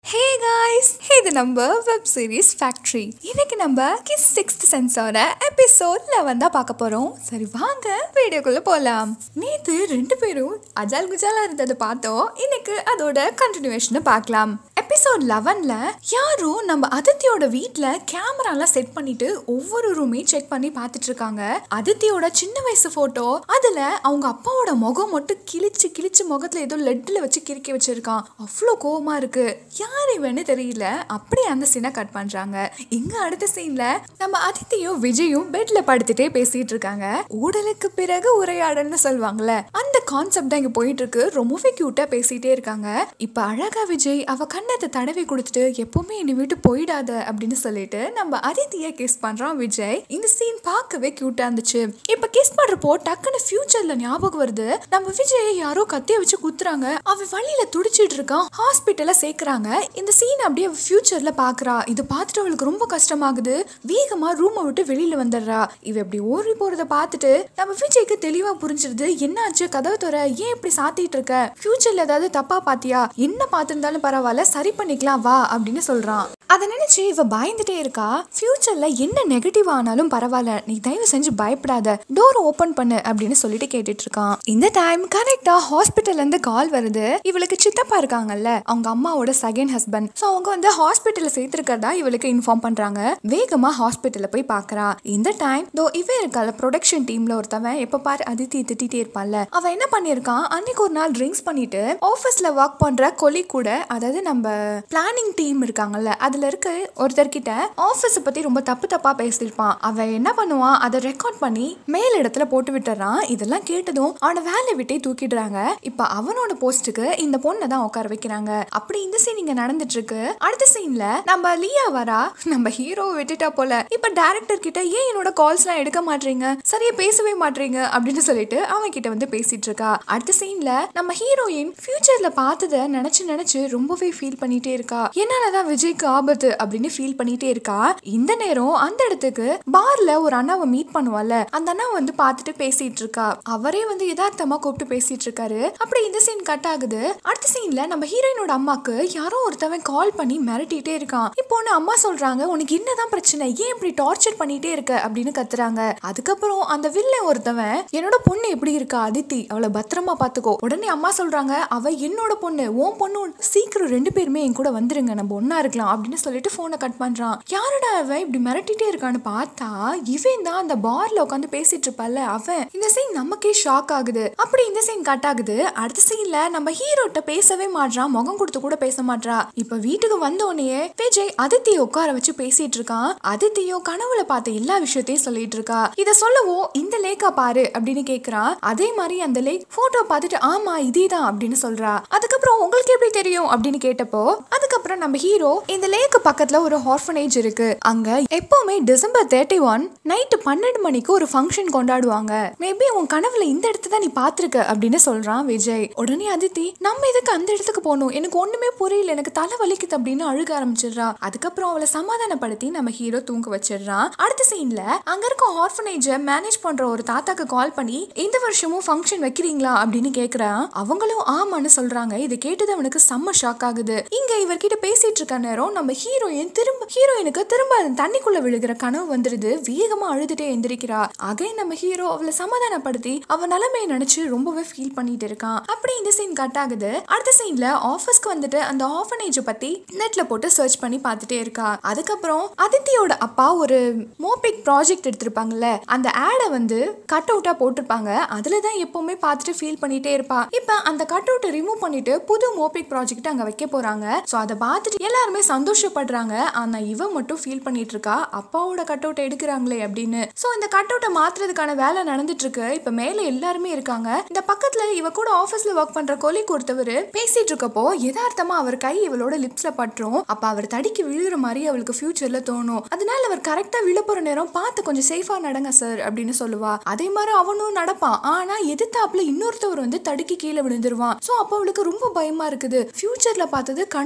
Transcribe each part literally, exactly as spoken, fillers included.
Hey guys, இது நம்ம web series factory. இன்னைக்கு நம்ம கிஸ் சிக்ஸ்த் சென்ஸோட எபிசோட்ல வந்தா பார்க்க போறோம். சரி வாங்க வீடியோக்குள்ள போலாம். நேத்து ரெண்டு பேரும் அஜால் குஜாலா இருந்ததை பார்த்தோம். இன்னைக்கு அதோட கண்டினியூவேஷனை பார்க்கலாம். எபிசோட் லெவன்ல யாரும் நம்ம அதித்தியோட வீட்டுல கேமராலாம் செட் பண்ணிட்டு ஒவ்வொரு ரூமையும் செக் பண்ணி பார்த்துட்டு இருக்காங்க. அதித்தியோட சின்ன வயசு போட்டோ, அதுல அவங்க அப்பாவோட முகம் மட்டும் கிழிச்சு கிழிச்சு முகத்துல ஏதோ லெட்ல வச்சு கிறுக்கி வச்சிருக்கான். அவ்வளோ கோவமா இருக்கு. யார் இவன்னு தெரியல. அப்படியே அந்த சீனை கட் பண்றாங்க. இங்க அடுத்த சீன்ல நம்ம அதித்தியும் விஜயும் பெட்ல படுத்துட்டே பேசிட்டு இருக்காங்க. ஊடலுக்கு பிறகு உரையாடல்னு சொல்லுவாங்கல்ல, அந்த கான்செப்ட் தான் இங்க போயிட்டு இருக்கு. ரொம்பவே கியூட்டா பேசிட்டே இருக்காங்க. இப்ப அழகா விஜய் அவ கண்ணத்தை தடவி கொடுத்துட்டு எப்பவுமே என்னை விட்டு போயிடாத அப்படின்னு சொல்லிட்டு நம்ம அதித்திய கிஸ் பண்றான் விஜய். இந்த சீன் பார்க்கவே கியூட்டா இருந்துச்சு. இப்ப கிஸ் பண்றப்போ டக்குன்னு ஃபியூச்சர்ல ஞாபகம் வருது, நம்ம விஜய் யாரோ கத்திய வச்சு குத்துறாங்க. அவன் வழியில துடிச்சிட்டு இருக்கான். ஹாஸ்பிட்டல்ல சேர்க்கறாங்க. இந்த சீன் அப்படியே ஃபியூச்சர்ல பாக்குறா. இது பார்த்துட்டு அவளுக்கு ரொம்ப கஷ்டமாகுது. வேகமா ரூமை விட்டு வெளியில வந்துடுறா. இவ இப்படி ஓடி போறத பார்த்துட்டு நம்ம விஜய்க்கு தெளிவா புரிஞ்சிருது. என்னாச்சு, கதவை தோற, ஏன் இப்படி சாத்திட்டு இருக்க, ஃபியூச்சர்ல ஏதாவது தப்பா பாத்தியா, என்ன பார்த்திருந்தாலும் பரவாயில்ல, சரி பண்ணிக்கலாம் வா அப்படின்னு சொல்றான். அதை நினைச்சு இவ பயந்துட்டே இருக்கா. ஃபியூச்சர்ல என்ன நெகட்டிவ் ஆனாலும் பரவாயில்ல, நீ தயவு செஞ்சு பயப்படாத, டோர் ஓபன் பண்ணு அப்படின்னு சொல்லிட்டு கேட்டுட்டு இருக்கான். இந்த டைம் கரெக்டா ஹாஸ்பிட்டல்ல இருந்து கால் வருது. இவளுக்கு சித்தப்பா இருக்காங்கல்ல, அவங்க அம்மாவோட செகண்ட் ஹஸ்பண்ட். சோ அவங்க வந்து ஹாஸ்பிட்டல்ல சேர்த்திருக்கிறதா இவளுக்கு இன்ஃபார்ம் பண்றாங்க. வேகமா ஹாஸ்பிட்டல்ல போய் பாக்குறா. இந்த டைம் தோ இவ இருக்கால ப்ரொடக்ஷன் டீம்ல ஒருத்தவன் எப்ப பாரு அதித்தி திட்டிட்டே இருப்பான்ல, அவன் என்ன பண்ணிருக்கான், அன்னைக்கு ஒரு நாள் ட்ரிங்க்ஸ் பண்ணிட்டு ஆபீஸ்ல ஒர்க் பண்ற கொலி கூட, அதாவது நம்ம பிளானிங் டீம் இருக்காங்கல்ல, அதுல இருக்க ஒருத்தர்கிட்ட ஆபீஸ் பத்தி ரொம்ப தப்பு தப்பா பேசிருப்பான். அவன் என்ன பண்ணுவான், அதை ரெக்கார்ட் பண்ணி மேல் இடத்துல போட்டு விட்டுறான். இதெல்லாம் கேட்டதும் அவனை வேலை விட்டே தூக்கிடுறாங்க. இப்ப அவனோட போஸ்டுக்கு இந்த பொண்ணை தான் உட்கார வைக்கிறாங்க. அப்படி இந்த சீன் இங்க நடந்துட்டு இருக்கு. அடுத்த சீன்ல நம்ம லியா வரா. நம்ம ஹீரோ விட்டுட்டா போல. இப்ப டைரக்டர் கிட்ட ஏன் என்னோட கால்ஸ் எல்லாம் எடுக்க மாட்டீங்க, சரியா பேசவே மாட்டீங்க அப்படின்னு சொல்லிட்டு அவன் கிட்ட வந்து பேசிட்டு இருக்கா. அடுத்த சீன்ல நம்ம ஹீரோயின் ஃபியூச்சர்ல பார்த்ததை நினைச்சு நினைச்சு ரொம்பவே ஃபீல் பண்ணிட்டே இருக்கா. என்னாலதான் விஜய்க்கு ஆபத்து அப்படின்னு ஃபீல் பண்ணிட்டே இருக்கா. இந்த நேரம் அந்த இடத்துக்கு பார்ல ஒரு அண்ணாவை மீட் பண்ணுவால, அந்த அண்ணா வந்து பார்த்துட்டு பேசிட்டு இருக்கா. அவரே வந்து யதார்த்தமா கூப்பிட்டு பேசிட்டு இருக்காரு. அப்படி இந்த சீன் கட் ஆகுது. அடுத்த சீன்ல நம்ம ஹீரோயினோட அம்மாக்கு யாரோ ஒருத்தவன் கால் பண்ணி மிரட்டிட்டே இருக்கான். இப்போ அம்மா சொல்றாங்க, உனக்கு என்னதான் பிரச்சனை, ஏன் இப்படி டார்ச்சர் பண்ணிட்டே இருக்க அப்படின்னு கத்துறாங்க. அதுக்கப்புறம் அந்த வில்லன் ஒருத்தவன், என்னோட பொண்ணு எப்படி இருக்கா அதித்தி, அவளை பத்திரமா பாத்துக்கோ. உடனே அம்மா சொல்றாங்க, அவ என்னோட பொண்ணு, உன் பொண்ணு, சீக்கிரம் ரெண்டு பேருமே என் கூட வந்துருங்க, நம்ம ஒன்னா இருக்கலாம் அப்படின்னு சொல்லிட்டு போனை கட் பண்றான். யாரோட அவன் இப்படி மிரட்டிட்டே இருக்கான்னு பார்த்தா இவன் தான் அந்த பார்ல உட்காந்து பேசிட்டு இருப்பால அவன். இந்த சீன் நமக்கே ஷாக் ஆகுது. அப்படி இந்த சீன் கட் ஆகுது. அடுத்த சீன்ல நம்ம ஹீரோட்ட பேசவே மாட்றான், முகம் கொடுத்து கூட பேச மாட்றா. இப்ப வீட்டுக்கு வந்தோடனே விஜய் அதித்தியை உட்கார வச்சு பேசிட்டு இருக்கான். அதித்தியோ கனவுல பார்த்த எல்லா விஷயத்தையும் சொல்லிட்டு இருக்கா. இத சொல்லவோ இந்த லேக்கா பாரு அப்படின்னு கேக்குறான். அதே மாதிரி அந்த லேக் போட்டோ பார்த்துட்டு ஆமா இதேதான் அப்படின்னு சொல்றா. அதுக்கப்புறம் உங்களுக்கு எப்படி தெரியும் அப்படின்னு கேட்டப்போ, அதுக்கப்புறம் நம்ம ஹீரோ இந்த லேக்கு பக்கத்துல ஒரு ஆர்ஃபனேஜ் இருக்கு, அங்க எப்பவுமே டிசம்பர் தேர்ட்டி ஒன் நைட்டு பன்னெண்டு மணிக்கு ஒரு ஃபங்க்ஷன் கொண்டாடுவாங்க, மேபி உன் கனவுல இந்த இடத்த தான் நீ பாத்துருக்க அப்படின்னு சொல்றான் விஜய். உடனே அதித்தி, நம்ம எதுக்கு அந்த இடத்துக்கு போகணும், எனக்கு ஒண்ணுமே புரியல, எனக்கு தலை வலிக்குது அப்படின்னு அழுக ஆரம்பிச்சிடுறா. அதுக்கப்புறம் அவளை சமாதானப்படுத்தி நம்ம ஹீரோ தூங்க வச்சிடுறான். அடுத்த சீன்ல அங்க இருக்க ஆர்ஃபனேஜ மேனேஜ் பண்ற ஒரு தாத்தாக்கு கால் பண்ணி இந்த வருஷமும் ஃபங்க்ஷன் வைக்கிறீங்களா அப்படின்னு கேக்குறான். அவங்களும் ஆமான்னு சொல்றாங்க. இதை கேட்டது அவனுக்கு செம்ம ஷாக் ஆகுது. இங்க இவர்கிட்ட பேசிட்டு இருக்க நேரம் நம்ம ஹீரோயின் திரும்ப ஹீரோயினுக்கு திரும்ப தண்ணிக்குள்ள விழுகிற கனவு வந்துருது. வேகமா அழுதுட்டே எந்திரிக்கிறா. அகை நம்ம ஹீரோ அவளை சமாதானப்படுத்தி அவ நிலைமையை நினைச்சு ரொம்பவே ஃபீல் பண்ணிட்டு இருக்கான். அப்படி இந்த சீன் கட் ஆகுது. அடுத்த சீன்ல ஆபீஸ்க்கு வந்துட்டு அந்த ஆர்ஃபனேஜ் பத்தி நெட்ல போட்டு சர்ச் பண்ணி பார்த்துட்டே இருக்கா. அதுக்கப்புறம் அதித்தியோட அப்பா ஒரு மோபிக் ப்ராஜெக்ட் எடுத்திருப்பாங்கல்ல, அந்த ஆடை வந்து கட் அவுட்டா போட்டிருப்பாங்க. அதுலதான் எப்பவுமே பார்த்துட்டு ஃபீல் பண்ணிட்டே இருப்பா. இப்ப அந்த கட் அவுட்டை ரிமூவ் பண்ணிட்டு புது மோபிக் ப்ராஜெக்ட் அங்க வைக்க போறாங்க. சோ அதை பார்த்துட்டு எல்லாருமே சந்தோஷப்படுறாங்க. ஆனா இவ மட்டும் ஃபீல் பண்ணிட்டு இருக்கா, அப்பாவோட கட் அவுட் எடுக்கிறாங்களே அப்படின்னு. சோ இந்த கட் அவுட்டை மாத்துறதுக்கான வேலை நடந்துட்டு இருக்கு. இப்ப மேல எல்லாருமே இருக்காங்க. இந்த பக்கத்துல இவ கூட ஆபீஸ்ல ஒர்க் பண்ற கொலிக் ஒருத்தவர் பேசிட்டு இருக்கப்போ யதார்த்தமா அவர் கை இவளோட லிப்ஸ்ல பற்றும். அப்ப அவர் தடிக்கு விழுகிற மாதிரி அவளுக்கு ஃபியூச்சர்ல தோணும். அதனால அவர் கரெக்டா விழ போற நேரம் பார்த்து கொஞ்சம் சேஃபா நடங்க சார் அப்படின்னு சொல்லுவா. அதே மாதிரி அவனும் நடப்பான். ஆனா எதிர்த்தாப்புல இன்னொருத்தவர் வந்து தடுக்கி கீழே விழுந்துருவான். சோ அப்ப அவளுக்கு ரொம்ப பயமா இருக்குது. ஃபியூச்சர்ல பார்த்தது கண்டிப்பா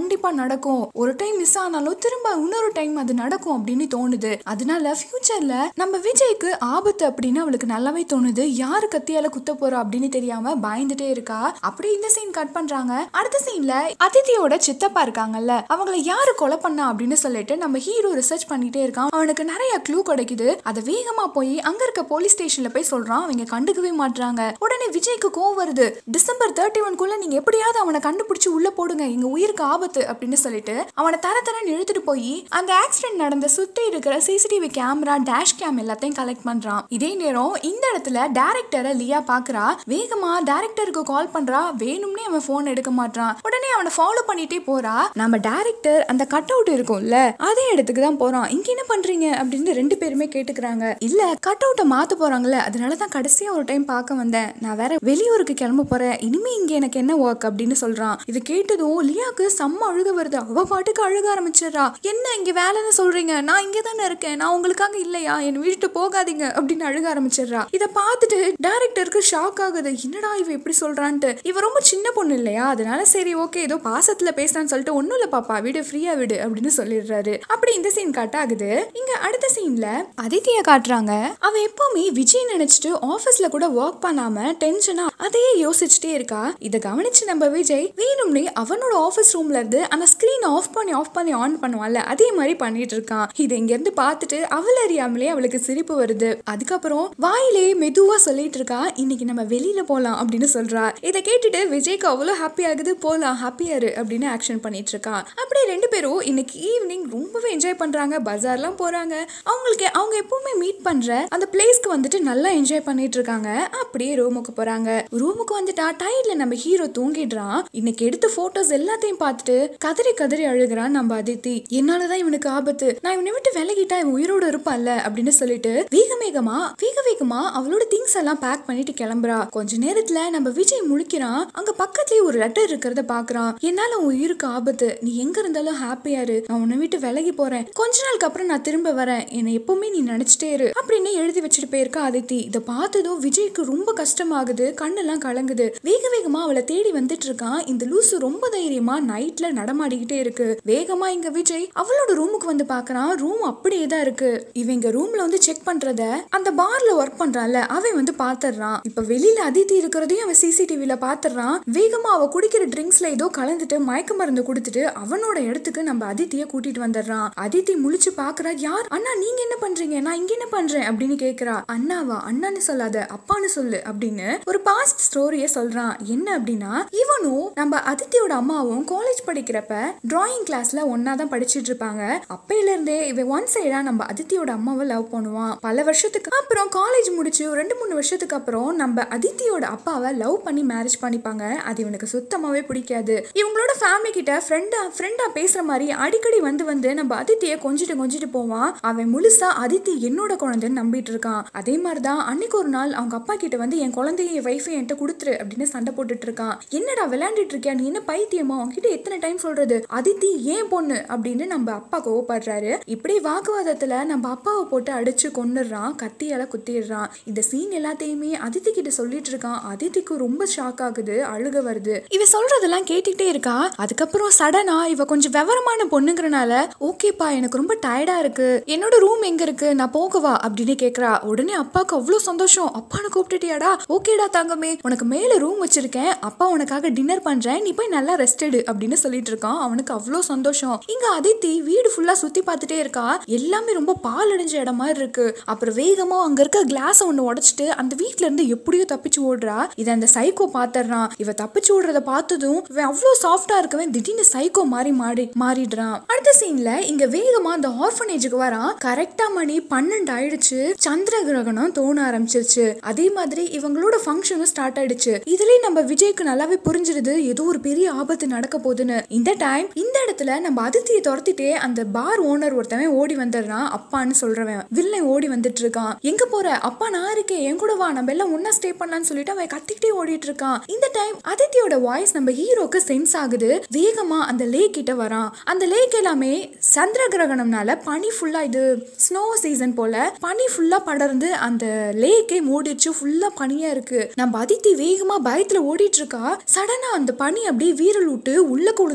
நடக்கும், ஒரு டைம் மிஸ் ஆனாலும் திரும்ப இன்னொரு டைம் அது நடக்கும் அப்படின்னு தோணுது. அதனால ஃபியூச்சர்ல நம்ம விஜய்க்கு ஆபத்து அப்படின்னு அவளுக்கு நல்லாவே தோணுது. யாரு கத்தியால குத்த போறா அப்படின்னு தெரியாம பயந்துட்டே இருக்கா. அப்படி இந்த சீன் கட் பண்றாங்க. அடுத்த சீன்ல அதித்தியோட சித்தப்பா இருக்காங்கல்ல, அவங்கள யாரு கொலை பண்ணா அப்படின்னு சொல்லிட்டு நம்ம ஹீரோ ரிசர்ச் பண்ணிட்டே இருக்கான். அவனுக்கு நிறைய க்ளூ கிடைக்குது. அதை வேகமா போய் அங்க இருக்க போலீஸ் ஸ்டேஷன்ல போய் சொல்றான். அவங்க கண்டுக்கவே மாட்டாங்க. உடனே விஜய்க்கு கோவம் வருது. டிசம்பர் தேர்ட்டி ஒன் குள்ள நீங்க எப்படியாவது அவனை கண்டுபிடிச்சு உள்ள போடுங்க, எங்க உயிருக்கு ஆபத்து அப்படின்னு சொல்லிட்டு அவனை தர தரன்னு இழுத்துட்டு போய் அந்த ஆக்சிடென்ட் நடந்த சுத்தி இருக்கிற சிசிடிவி கேமரா, டேஷ் கேம் எல்லாத்தையும் கலெக்ட் பண்றான். இதே நேரம் இந்த இடத்துல டைரக்டரை லியா பாக்குறா. வேகமா டைரக்டருக்கு கால் பண்றா. வேணும்னே அவன் போன் எடுக்க மாட்டான். உடனே அவனை ஃபாலோ பண்ணிட்டே போறா. நம்ம டைரக்டர் அந்த கட் அவுட் இருக்கும்ல, அதே இடத்துக்கு தான் போறான். இங்க என்ன பண்றீங்க அப்படின்னு ரெண்டு பேருமே கேட்டுக்கிறாங்க. இல்ல கட் அவுட்டை மாத்த போறாங்கல்ல, அதனாலதான் கடைசியா ஒரு டைம் பார்க்க வந்தேன். நான் வேற வெளியூருக்கு கிளம்ப போறேன். இனிமே இங்க எனக்கு என்ன ஒர்க் அப்படின்னு சொல்றான். இது கேட்டதும் லியாக்கு செம்ம அழுக வருது. அவ பாட்டுக்கு அழுக ஆரம்பிச்சிடறா. என்ன இங்க வேலைன்னு சொல்றீங்க? நான் இங்க தானே இருக்கேன், நான் உங்களுக்காக இல்லையா, என் வீட்டு போகாதீங்க அப்படின்னு அழுக ஆரம்பிச்சிடறா. இதை பார்த்துட்டு டைரக்டருக்கு ஷாக் ஆகுது. என்னடா இவ இப்படி சொல்றான்ட்டு. இவ ரொம்ப சின்ன பொண்ணு இல்லையா, அதனால சரி ஓகே ஏதோ பாசத்துல பேசுறான்னு சொல்லிட்டு ஒன்னும் இல்ல பாப்பா விடு, ஃப்ரீயா விடு அப்படின்னு சொல்லிடுறாரு. அப்படி இந்த சீன் கட் ஆகுது. இங்க அடுத்த சீன்ல அதித்திய காட்டுறாங்க. அவ எப்பவுமே விஜய் நினைச்சிட்டு ஆபீஸ்ல கூட ஒர்க் பண்ணாம டென்ஷனா அதையே யோசிச்சுட்டே இருக்கா. இதை கவனிச்சு நம்ம விஜய் வேணும்னே அவனோட ஆபீஸ் ரூம்ல இருந்து அந்த ஸ்கிரீன் ஆஃப் பண்ணி ஆஃப் பண்ணி ஆன் பண்ணுவான்ல, அதே மாதிரி பண்ணிட்டு இருக்கான். இதை இங்க இருந்து பார்த்துட்டு அவள் அறியாமலே அவளுக்கு சிரிப்பு வருது. அதுக்கப்புறம் வாயிலே மெதுவா சொல்லிட்டு இருக்கா, இன்னைக்கு நம்ம வெளியில போலாம் அப்படின்னு சொல்றா. இதை கேட்டுட்டு விஜய்க்கு அவ்வளவு ஹாப்பி ஆகுது. போலாம், ஹாப்பியாரு அப்படின்னு ஆக்ஷன் பண்ணிட்டு இருக்கா. அப்படியே ரெண்டு பேரும் இன்னைக்கு ஈவினிங் ரொம்பவே என்ஜாய் பண்றாங்க. பஜார்லாம் போறாங்க. அவங்களுக்கு அவங்க எப்பவுமே மீட் பண்ற அந்த பிளேஸ்க்கு வந்துட்டு நல்லா என்ஜாய் பண்ணிட்டு இருக்காங்க. அப்படியே ரூமுக்கு போறாங்க. ரூமுக்கு வந்துட்டா டைட்ல நம்ம ஹீரோ தூங்கிடுறான். இன்னைக்கு எடுத்த போட்டோஸ் எல்லாத்தையும் பார்த்துட்டு கதறி கதறி அழுகிறான் நம்ம அதித்தி. என்னாலதான் இவனுக்கு ஆபத்து, நான் இவனை விட்டு விலகிட்டா இவன் உயிரோட இருப்பான்ல அப்படின்னு சொல்லிட்டு வேக வேகமா வேக வேகமா அவளோட திங்ஸ் எல்லாம் பேக் பண்ணிட்டு கிளம்புறா. கொஞ்ச நேரத்துல நம்ம விஜய் முழிக்கிறான். அங்க பக்கத்துலயே ஒரு லெட்டர் இருக்கிறத பாக்குறான். என்னால உன் உயிருக்கு ஆபத்து, நீ எங்க இருந்தாலும் ஹாப்பியாரு, நான் உன்னை விட்டு விலகி போறேன், கொஞ்ச நாளுக்கு அப்புறம் நான் திரும்ப வரேன், என்னை எப்பவுமே நீ நினைச்சிட்டே இரு அப்படின்னு எழுதி வச்சுட்டு போயிருக்கா அதித்தி. இதை பார்த்ததும் விஜய்க்கு ரொம்ப கஷ்டமாகுது. கண்ணெல்லாம் கலங்குது. வேக வேகமா அவளை தேடி வந்துட்டு இருக்கான். இந்த லூசு ரொம்ப தைரியமா நைட்ல நடமாடிக்கிட்டே இருக்கு. வேகமா இங்க விஜய் அவளோட ரூமுக்கு வந்து பாக்குறான். ரூம் அப்படியே தான் இருக்கு. இவங்க ரூம்ல வந்து செக் பண்றத அந்த பார்ல ஒர்க் பண்றான்ல அவன் வந்து பாத்துறான். இப்ப வெளியில அதித்தி இருக்கிறதையும் அவன் சிசிடிவில பாத்துறான். வேகமா அவ குடிக்கிற ட்ரிங்க்ஸ்ல ஏதோ கலந்துட்டு மயக்க மருந்து கொடுத்துட்டு அவனோட இடத்துக்கு நம்ம அதித்திய கூட்டிட்டு வந்துடுறான். அதித்தி முழிச்சு பாக்குறா. யார் அண்ணா, நீங்க என்ன பண்றீங்க, நான் இங்க என்ன பண்றேன் அப்படின்னு கேக்குறா. அண்ணாவா, அண்ணான்னு சொல்லாத, அப்பான்னு சொல்லு அப்படின்னு ஒரு பாஸ்ட் ஸ்டோரிய சொல்றான். என்ன அப்படின்னா, இவனும் நம்ம அதித்தியோட அம்மாவும் காலேஜ் படிக்கிறப்ப டிராயிங் கிளாஸ்ல ஒன்னா தான் படிச்சுட்டு இருப்பாங்க. அப்பையில இருந்தே இவன் ஒன் சைடா நம்ம அதித்தியோட அம்மாவை லவ் பண்ணுவான். பல வருஷத்துக்கு அப்புறம் காலேஜ் முடிச்சு ரெண்டு மூணு வருஷத்துக்கு அப்புறம் நம்ம அதித்தியோட அப்பாவை லவ் பண்ணி மேரேஜ் பண்ணிப்பாங்க. அது இவனுக்கு சுத்தமாவே பிடிக்காது. இவங்களோட ஃபேமிலி கிட்ட ஃப்ரெண்டா ஃப்ரெண்டா பேசுற மாதிரி அடிக்கடி வந்து வந்து நம்ம அதித்தியை கொஞ்சிட்டு கொஞ்சிட்டு போவான். அவன் முழுசா அதித்தி என்னோட குழந்தைன்னு நம்பிட்டு இருக்கான். அதே மாதிரிதான் அன்னைக்கு ஒரு நாள் அவங்க அப்பா கிட்ட வந்து என் குழந்தைய என் வைஃபை என்கிட்ட கொடுத்துரு அப்படின்னு சண்டை போட்டுட்டு இருக்கான். என்னடா விளையாண்டுட்டு இருக்கியா, நீ என்ன பைத்தியமா, உன்கிட்ட எத்தனை டைம் சொல்றது, அதித்தி ஏன் பொண்ணு அப்படின்னு நம்ம அப்பா கோவப்படுறாரு. இப்படி வாக்குவாதத்துல நம்ம அப்பாவை போட்டு அடிச்சு கொன்னுடுறான். கத்தியால குத்திடுறான். இந்த சீன் எல்லாத்தையுமே அதித்தி கிட்ட சொல்லிட்டு இருக்கான். அதித்திக்கு ரொம்ப ஷாக் ஆகுது. அழுக வருது. இவ சொல்றதெல்லாம் கேட்டுக்கிட்டே இருக்கா. அதுக்கப்புறம் சடனா இவ கொஞ்சம் விவரமான பொண்ணுங்கிறனால ஓகேப்பா எனக்கு ரொம்ப டயர்டா இருக்கு, என்னோட ரூம் எங்க இருக்கு, நான் போகவா அப்படின்னு கேக்குறா. உடனே அப்பாவுக்கு அவ்வளவு சந்தோஷம். அப்பான்னு கூப்பிட்டுட்டியாடா, ஓகேடா தங்கமே, உனக்கு மேல ரூம் வச்சிருக்கேன், அப்பா உனக்காக டின்னர் பண்றேன், நீ போய் நல்லா ரெஸ்ட் எடு அப்படின்னு சொல்லிட்டு இருக்கான். அவனுக்கு அவ்வளவு சந்தோஷம். இங்க அதித்தி வீடு ஃபுல்லா சுத்தி பார்த்துட்டே இருக்கா. எல்லாமே ரொம்ப பால் அடைஞ்ச இடம் மாதிரி இருக்கு. அப்புறம் வேகமா அங்க இருக்க கிளாஸ் ஒண்ணு உடைச்சிட்டு அந்த வீட்டுல இருந்து எப்படியோ தப்பிச்சு ஓடுறா. இதை அந்த சைக்கோ பாத்துறான். இவ தப்பிச்சு ஓடுறத பார்த்ததும் இவன் அவ்வளவு சாஃப்டா இருக்கவே திடீர்னு சைக்கோ மாறி மாறி மாறிடுறான். அடுத்த சீன்ல இங்க வேகமா அந்த ஆர்ஃபனேஜுக்கு வரான். கரெக்டா மணி பன்னெண்டு ஆயிடுச்சு. சந்திர கிரகணம் தோண ஆரம்பிச்சிருச்சு. அதே மாதிரி இவங்களோட ஃபங்க்ஷனும் ஸ்டார்ட் ஆயிடுச்சு. இதுலயே நம்ம விஜய்க்கு நல்லாவே புரிஞ்சிருது ஏதோ ஒரு பெரிய ஆபத்து நடக்க போகுதுன்னு. இந்த டைம் இந்த இடத்துல நம்ம அதித்தியை துரத்திட்டே அந்த பார் ஓனர் ஒருத்தவன் ஓடி வந்துடுறான். அப்பான்னு சொல்றவன் வில்லன் ஓடி வந்துட்டு இருக்கான். எங்க போற, அப்பா நான் இருக்கேன், என் கூட வா, நம்ம எல்லாம் ஒன்னா ஸ்டே பண்ணலாம்னு சொல்லிட்டு அவன் கத்திக்கிட்டே ஓடிட்டு இருக்கான். இந்த டைம் அதித்தியோட வாய்ஸ் நம்ம ஹீரோக்கு சென்ஸ் ஆகுது. வேகமா அந்த லேக் கிட்ட வரான். அந்த லேக் எல்லாமே சந்திர கிரகணம்னால பனி ஃபுல்லா, இது ஸ்னோ சீசன் போல பனி ஃபுல்லா படர்ந்து அந்த லேக்கே மூடிடுச்சு. ஃபுல்லா பனியா இருக்கு. நம்ம அதித்தி வேகமா பயத்துல ஓடிட்டு இருக்கா. சடனா அந்த பனி அப்படியே வீரல் விட்டு உள்ள கொழுந்துடுறா.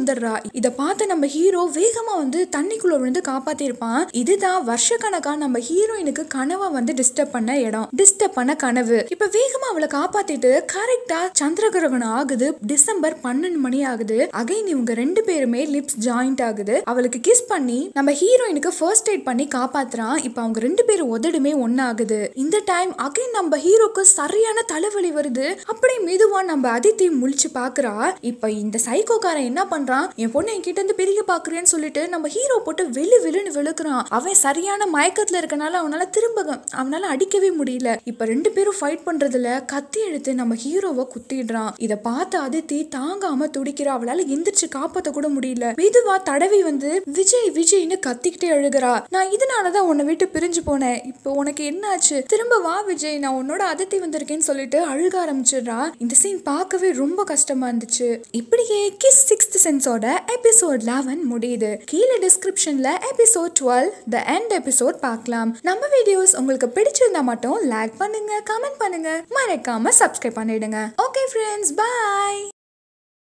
இத பார்த்து நம்ம ஹீரோ வேகமா வந்து தண்ணிக்குள்ள விழுந்து காப்பாத்திருப்பான். இதுதான் வருஷக்கணக்கா நம்ம ஹீரோயினுக்கு கனவா வந்து டிஸ்டர்ப் பண்ண இடம், டிஸ்டர்ப் பண்ண கனவு. இப்ப வேகமா அவளை காப்பாத்திட்டு கரெக்டா சந்திர கிரகணம் ஆகுது. டிசம்பர் பன்னெண்டு மணி ஆகுது. அகைன் இவங்க ரெண்டு பேருமே லிப்ஸ் ஜாயிண்ட் ஆகுது. அவளுக்கு கிஸ் பண்ணி நம்ம ஹீரோயினுக்கு ஃபர்ஸ்ட் எய்ட் பண்ணி காப்பாத்துறான். இப்ப அவங்க ரெண்டு பேரும் உதடுமே ஒன்னாகுது. இந்த டைம் அகைன் நம்ம ஹீரோக்கு சரியான தலைவலி வருது. அப்படியே மெதுவா நம்ம அதித்தி முழிச்சு பாக்குறா. இப்ப இந்த சைக்கோக்காரன் என்ன பண்றான், என் பொண்ணு என்கிட்ட இருந்து பிரிக்க பாக்குறேன்னு சொல்லிட்டு நம்ம ஹீரோ போட்டு வெளு வெளுன்னு வெளுக்குறான். அவன் சரியான மயக்கத்துல இருக்கனால அவனால திரும்ப அவனால அடிக்கவே முடியல. இப்ப ரெண்டு பேரும் ஃபைட் பண்றதுல கத்தி எடுத்து நம்ம ஹீரோவை குத்திடுறான். இத பார்த்து அதித்தி தாங்காம துடிக்கிறா. அவளால எந்திரிச்சு காப்பாத்த கூட முடியல. மெதுவா தடவி வந்து விஜய் விஜய்னு கத்திக்கிட்டே அழுகிறா. நான் இதனாலதான் உன்னை விட்டு பிரிஞ்சு போனேன், இப்போ உனக்கு என்ன ஆச்சு, திரும்ப வா விஜய், நான் உன்னோட அதித்தி வந்திருக்கேன்னு சொல்லிட்டு அழுக ஆரம்பிச்சிடுறா. இந்த சீன் பார்க்கவே ரொம்ப கஷ்டமா இருந்துச்சு. இப்படியே கிஸ் சிக்ஸ்த் சென்ஸோட எபிசோட் லெவன் முடியுது. கீழே டிஸ்கிரிப்ஷன்ல episode twelve the end episode பார்க்கலாம். நம்ம வீடியோஸ் உங்களுக்கு பிடிச்சிருந்தா மட்டும் லைக் பண்ணுங்க, கமெண்ட் பண்ணுங்க, மறக்காம சப்ஸ்கிரைப் பண்ணிடுங்க. Okay friends, by.